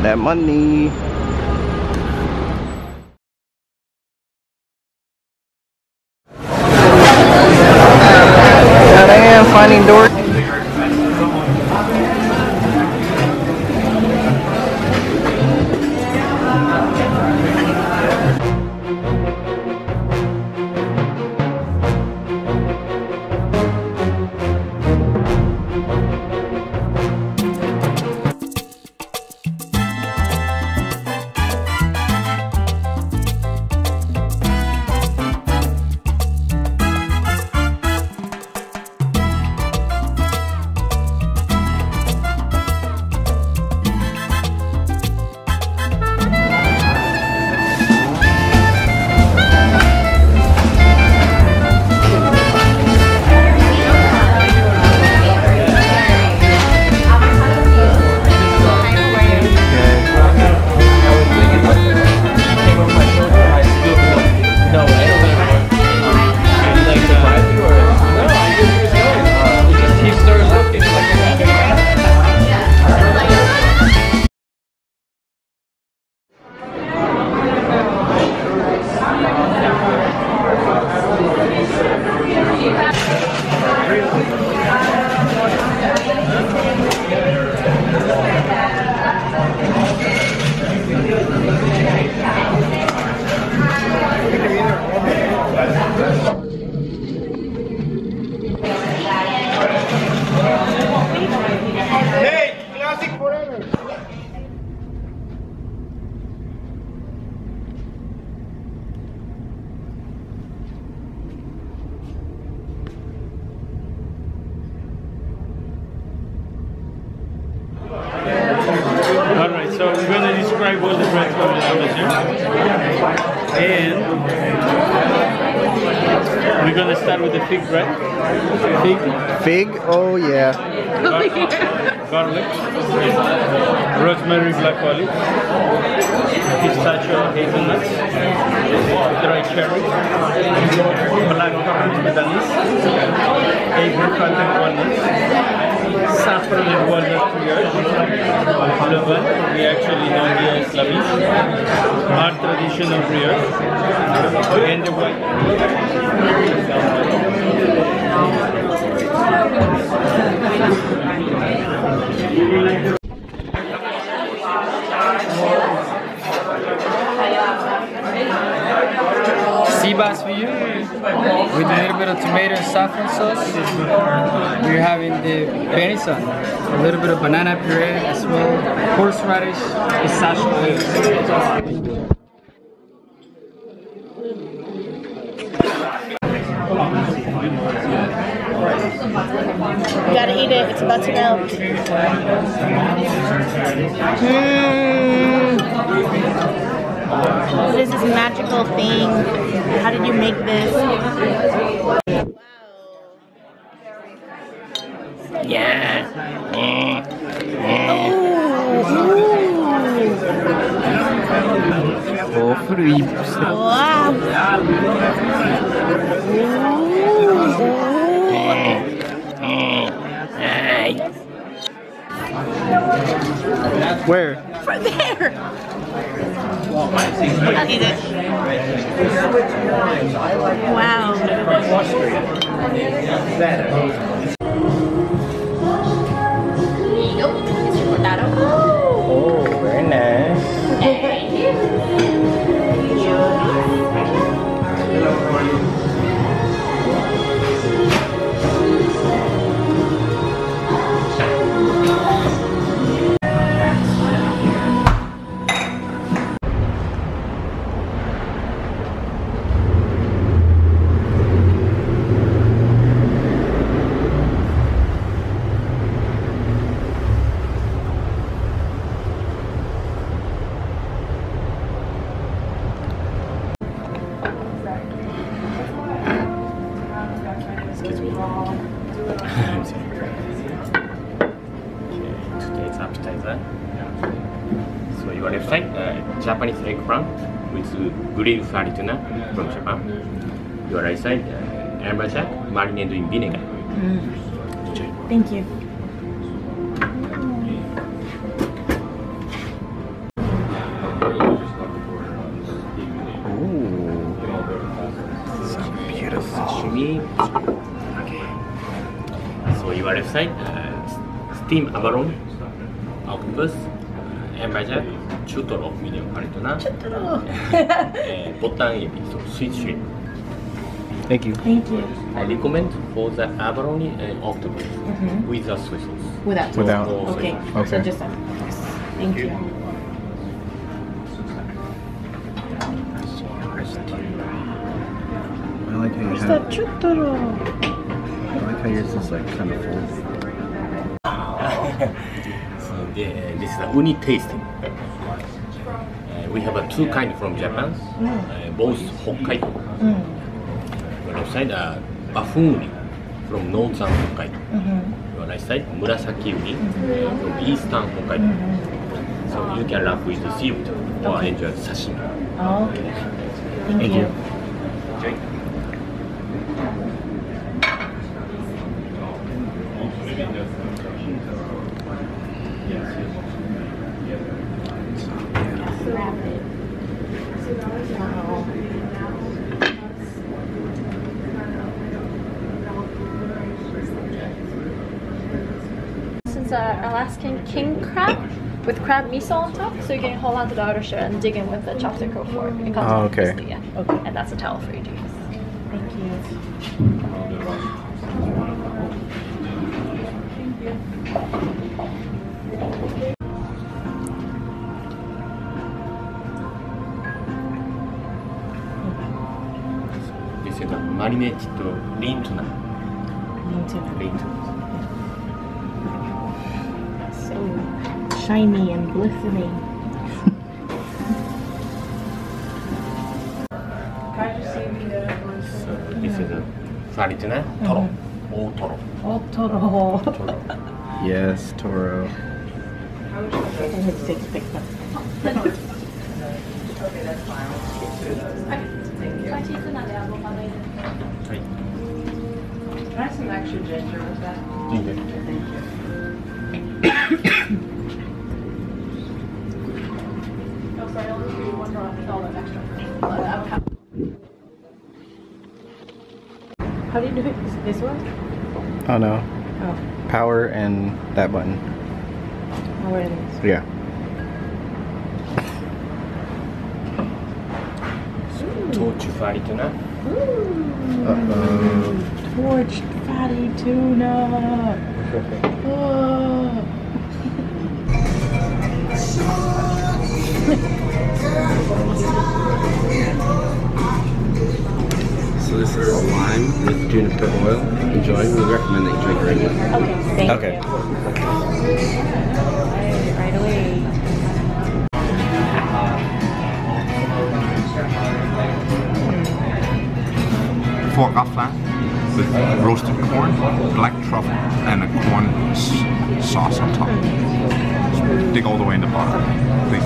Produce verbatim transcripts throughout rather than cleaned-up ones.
that money. Now I am finding door. Alright, so we're going to describe all the breads from the here. And we're going to start with the fig bread. Fig. Fig? Oh yeah. Gar garlic. Rosemary black olive. Pistachio hazelnuts. Dry cherry. Black currant with anise. Apricot and walnuts. Saffron and walnut brioche, levain, we actually know here as lavish, our traditional brioche, and the white. Sea bass for you, with a little bit of tomato and saffron sauce. We're having the venison, a little bit of banana puree as well, horseradish, pistachio oil. You gotta eat it, it's about to melt. Mm. What is this magical thing? How did you make this? Wow. Yeah. Oh, free. Wow. Where? Right there. I'll eat it. Wow. Oh, very nice. Today's appetizer. So you want to fry uh, Japanese eggplant with grilled fried tuna from Japan. Your right side, uh, amberjack marinated in vinegar. Mm. Thank you. Okay. So your left side, uh, steam abalone, octopus, embajak, chutoro, medium parituna, and botan ebi, so sweet shrimp. Thank you. Thank you. I recommend for the abalone and octopus Mm-hmm. with the soy sauce. Without. Without. No soy Okay. sauce. So Okay. just that. Yes. Thank you. I like how you Where's have. that chutoro? I like how yours is like kind of full. So the, this is the uni tasting. Uh, we have uh, two kind from Japan, uh, both Hokkaido. Mm. Your left side, uh, buffoon uni from northern Hokkaido. Mm-hmm. Your right side, murasaki uni from eastern Hokkaido. Mm-hmm. So you can wrap with the seafood or Okay. enjoy sashimi. Oh, okay. Thank, Thank you. you. Enjoy. This is uh, Alaskan king crab with crab miso on top, so you're getting whole on the outer shell and dig in with the chopstick or fork. It comes Oh, out okay. crispy, yeah. Okay. And that's a towel for you to use. Thank you. This is a marinated lean tuna. Me too. Lean tuna. So shiny and glistening. So this is a fried tuna, toro, all toro. Oh, Toro. Toro. Yes, Toro. I had to take a picture. Right. Try some extra ginger with that. Ginger. Thank you. Oh, sorry, I'll just give you one drop with all that extra. Avocado. How do you do it? Is it this one? Oh no. Oh, Power and that button. oh, where it is. Yeah. Torch fried tuna. Uh-oh. Torched fatty tuna. Oh. So this is lime with juniper oil. Enjoy. We recommend that you drink right away. Okay, thank Okay. you. Right, right away. Pork flat with roasted corn, black truffle, and a corn s- sauce on top. Just dig all the way in the bottom, please.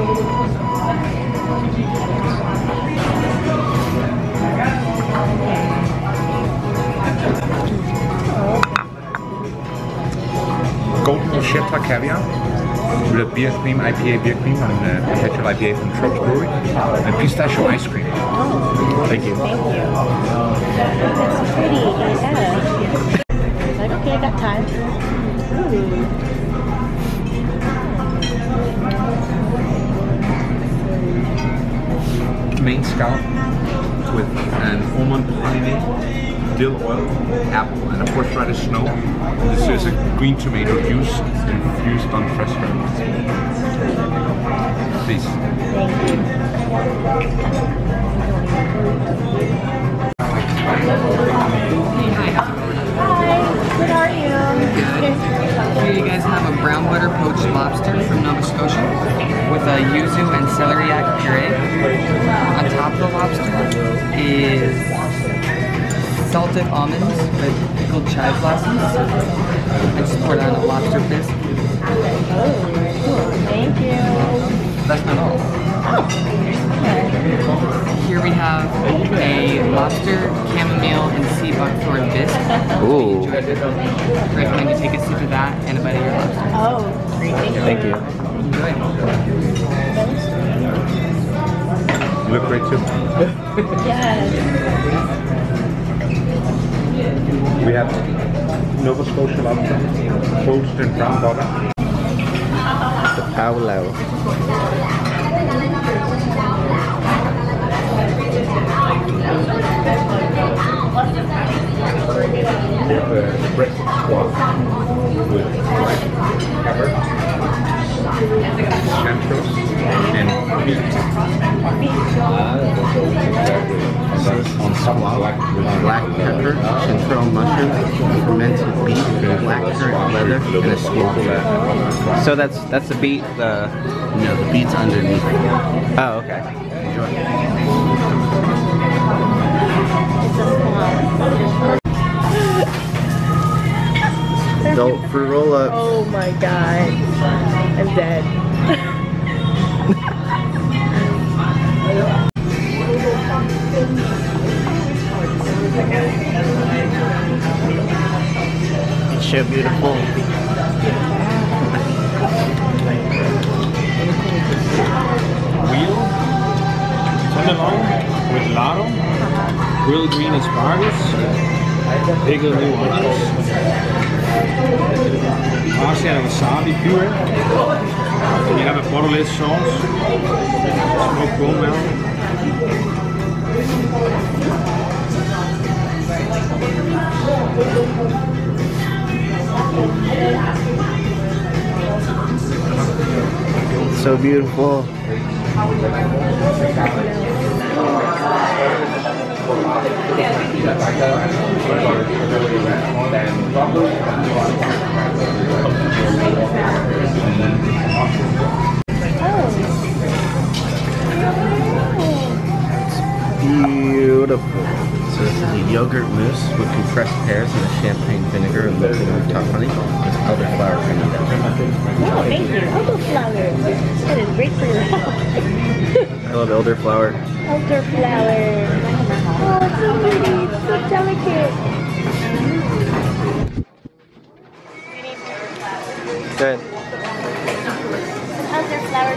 Golden Bruschetta caviar with a beer cream, I P A beer cream, and uh, perpetual I P A from Trump's Brewery, and pistachio ice cream. Thank you. Thank you. That's pretty. Yeah. Like, okay, I got time. Ooh. Main scallop with an almond praline, dill oil, apple, and of course horseradish snow. This is a green tomato juice infused on fresh herbs. Please. Thank you. Hi, good are you? Here you guys have a brown butter poached lobster from Nova Scotia with a yuzu and celeriac puree. On top of the lobster is salted almonds with pickled chive blossoms. I just poured on a lobster bisque. Oh, cool. Thank you. That's not all. Here we have a lobster, chamomile, and sea buckthorn bisque. Ooh. Enjoy it. Recommend you take a sip of that and a bite of your lobster. Oh, great. Thank you. Thank you. Enjoy. You look great too. Yes. We have Nova Scotia lobster, toasted in brown butter. The Paulau. Uh, breast squash with pepper, centros, and beet. On squash, black pepper, central mushroom, fermented beef, black currant leather, and a squash. So that's that's the beet. The No, the beet's underneath. oh, okay. Enjoy. Adult fruit roll ups. Oh my god. I'm dead. It's so beautiful. Wheel, tenderloin with laro, grilled green asparagus, pickled new onions, parsley and wasabi puree. You have a bottomless sauce, smoked bone marrow. So beautiful. Beautiful. So this is a yogurt mousse with compressed pears and a champagne vinegar and local rooftop honey with elderflower granita. Oh, thank you. Elderflower. That is great for your health. I love elderflower. Elderflower. Oh, it's so pretty. It's so delicate. Good. Elderflower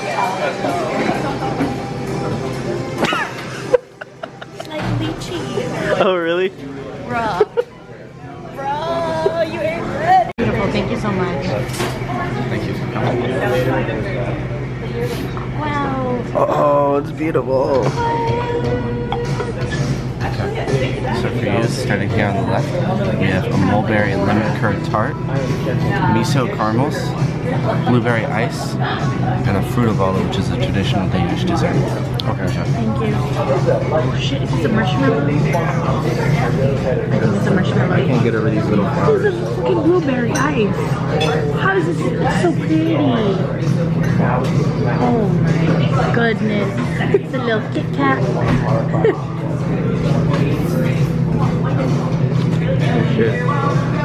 It's like lychee. Oh, really? Bruh. Bruh, you ate good. Beautiful. Thank you so much. Thank you for coming. Wow. Oh, it's beautiful. So for you, starting here on the left, we have a mulberry and lemon curd tart, miso caramels, blueberry ice, and a frutavola, which is a traditional Danish dessert. Okay. Thank you. Oh shit, is this a marshmallow? I think it's a marshmallow. I can't get over these little flowers. This is fucking blueberry ice. How is this? It's so pretty. Oh my goodness. It's a little Kit Kat. Shit.